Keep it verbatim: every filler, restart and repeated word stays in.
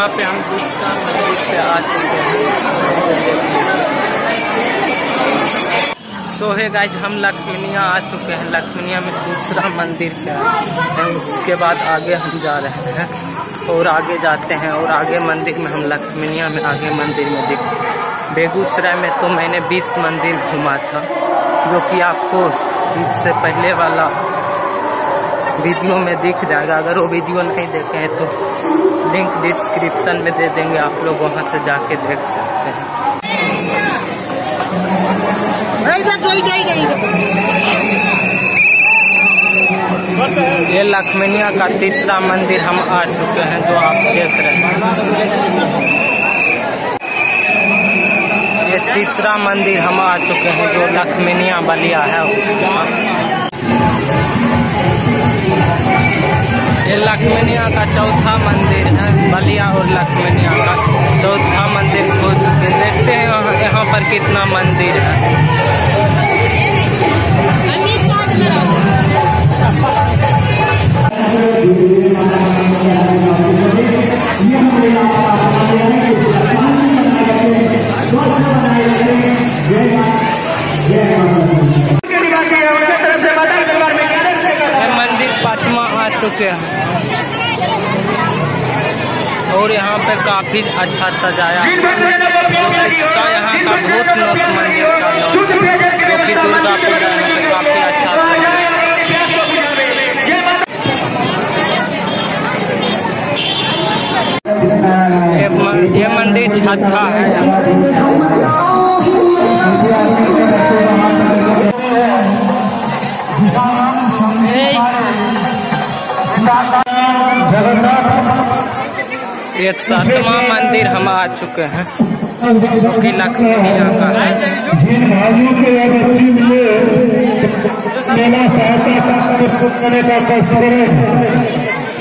यहाँ पे हम दूसरा मंदिर पे आ चुके हैं। सो है गाइज, हम लखमनिया आ चुके हैं। लखमनिया में दूसरा मंदिर पे है, उसके बाद आगे हम जा रहे हैं और आगे जाते हैं और आगे मंदिर में हम लखमनिया में आगे मंदिर में दिख बेगूसराय में तो मैंने बीच मंदिर घूमा था, जो कि आपको इससे पहले वाला वीडियो में दिख जाएगा। अगर वो वीडियो नहीं देखे हैं तो लिंक डिस्क्रिप्शन में दे देंगे, आप लोग वहां से जाके देख सकते हैं। ये लखमनिया का तीसरा मंदिर हम आ चुके हैं, जो आप देख रहे हैं। ये तीसरा मंदिर हम आ चुके हैं, जो लखमनिया बलिया है। ये लखमनिया का चौथा मंदिर है, बलिया और लखमनिया का चौथा मंदिर हो चुके हैं। देखते हैं यहाँ यहाँ पर कितना मंदिर है। मंदिर पांचवा आ चुके हैं और यहाँ पे काफी अच्छा सजाया इसका यहाँ का भूत लोक मंदिर का जो कि दुर्गा पूजा है, काफी अच्छा सजाया। ये मंदिर छठा है। एक सातवां मंदिर हम आ चुके हैं, जो कि लखमनिया का है। मेला सहायता करने का